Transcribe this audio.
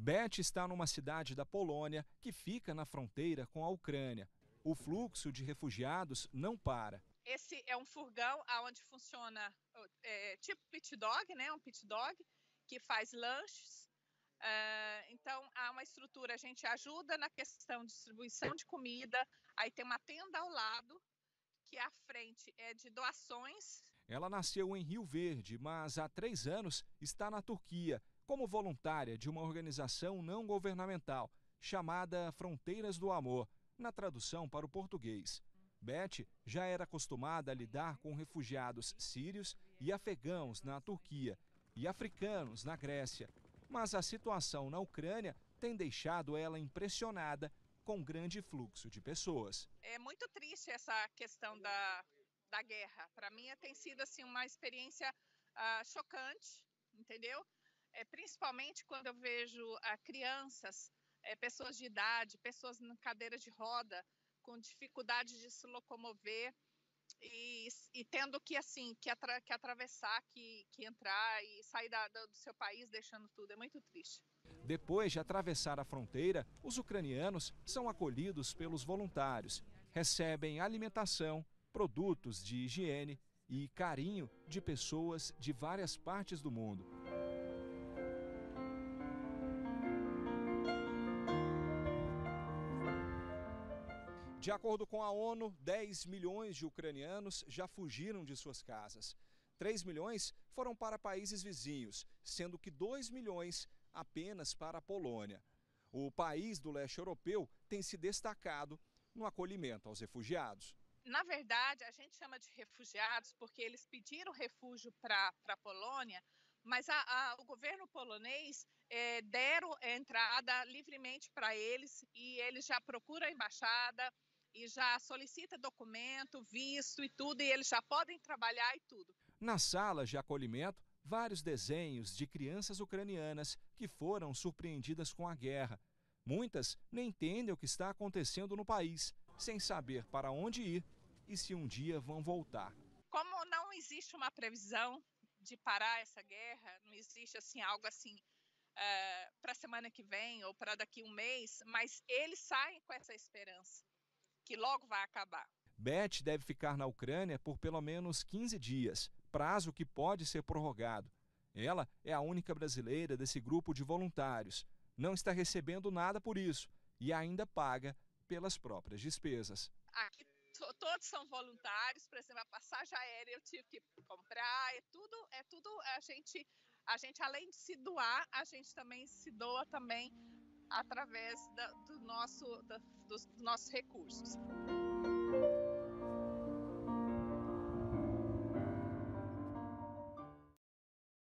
Beth está numa cidade da Polônia que fica na fronteira com a Ucrânia. O fluxo de refugiados não para. Esse é um furgão onde funciona tipo pit dog, né? Um pit dog que faz lanches. Então, há uma estrutura, a gente ajuda na questão de distribuição de comida, aí tem uma tenda ao lado, que à frente é de doações. Ela nasceu em Rio Verde, mas há 3 anos está na Turquia, como voluntária de uma organização não governamental, chamada Fronteiras do Amor, na tradução para o português. Beth já era acostumada a lidar com refugiados sírios e afegãos na Turquia e africanos na Grécia. Mas a situação na Ucrânia tem deixado ela impressionada com o grande fluxo de pessoas. É muito triste essa questão da guerra. Para mim tem sido assim, uma experiência chocante, entendeu? Principalmente quando eu vejo crianças, pessoas de idade, pessoas em cadeiras de roda, com dificuldade de se locomover e tendo que atravessar, que entrar e sair do seu país deixando tudo. É muito triste. Depois de atravessar a fronteira, os ucranianos são acolhidos pelos voluntários. Recebem alimentação, produtos de higiene e carinho de pessoas de várias partes do mundo. De acordo com a ONU, 10 milhões de ucranianos já fugiram de suas casas. 3 milhões foram para países vizinhos, sendo que 2 milhões apenas para a Polônia. O país do leste europeu tem se destacado no acolhimento aos refugiados. Na verdade, a gente chama de refugiados porque eles pediram refúgio para a Polônia, mas o governo polonês deram entrada livremente para eles e eles já procuram a embaixada e já solicita documento, visto e tudo, e eles já podem trabalhar e tudo. Nas salas de acolhimento, vários desenhos de crianças ucranianas que foram surpreendidas com a guerra. Muitas nem entendem o que está acontecendo no país, sem saber para onde ir e se um dia vão voltar. Como não existe uma previsão de parar essa guerra, não existe assim algo assim para a semana que vem ou para daqui um mês, mas eles saem com essa esperança que logo vai acabar. Beth deve ficar na Ucrânia por pelo menos 15 dias, prazo que pode ser prorrogado. Ela é a única brasileira desse grupo de voluntários. Não está recebendo nada por isso e ainda paga pelas próprias despesas. Aqui todos são voluntários, por exemplo, a passagem aérea eu tive que comprar, é tudo a gente além de se doar, a gente também se doa também através dos nossos recursos.